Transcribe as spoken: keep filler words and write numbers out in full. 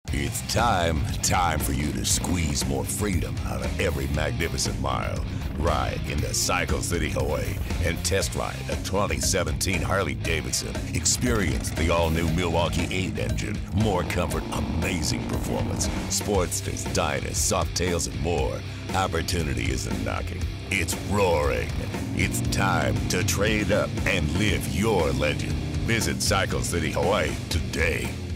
It's time, time for you to squeeze more freedom out of every magnificent mile. Ride into Cycle City, Hawaii, and test ride a twenty seventeen Harley-Davidson. Experience the all-new Milwaukee eight engine. More comfort, amazing performance, Sportsters, Diners, Softails, and more. Opportunity isn't knocking, it's roaring. It's time to trade up and live your legend. Visit Cycle City, Hawaii today.